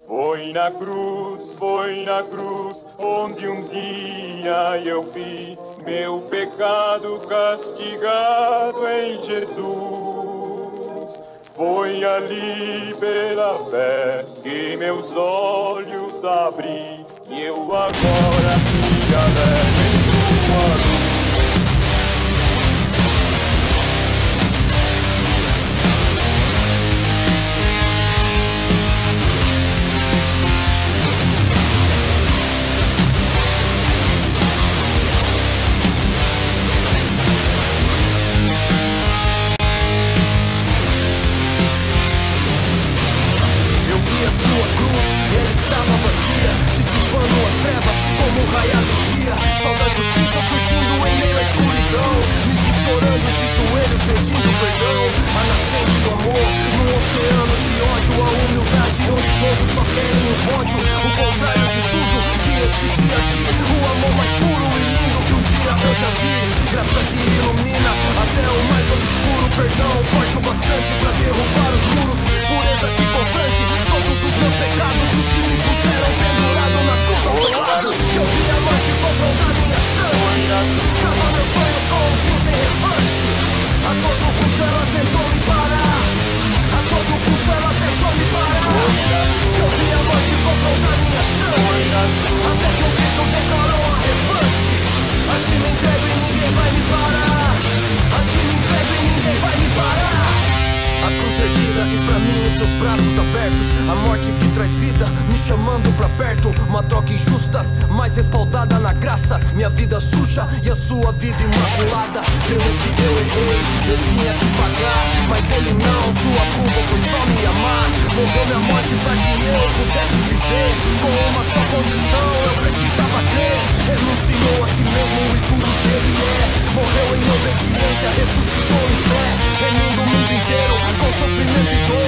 Foi na cruz, onde um dia eu vi meu pecado castigado em Jesus. Foi ali pela fé que meus olhos abri, e eu agora me alegro em sua luz. A morte que traz vida, me chamando pra perto. Uma troca injusta, mas respaldada na graça. Minha vida suja e a sua vida imaculada. Pelo que eu errei, eu tinha que pagar, mas ele não, sua culpa foi só me amar. Morreu minha morte pra que eu pudesse viver. Com uma só condição, eu precisava crer. Renunciou a si mesmo e tudo que ele é. Morreu em obediência, ressuscitou em fé. Remindo o mundo inteiro com sofrimento e dor.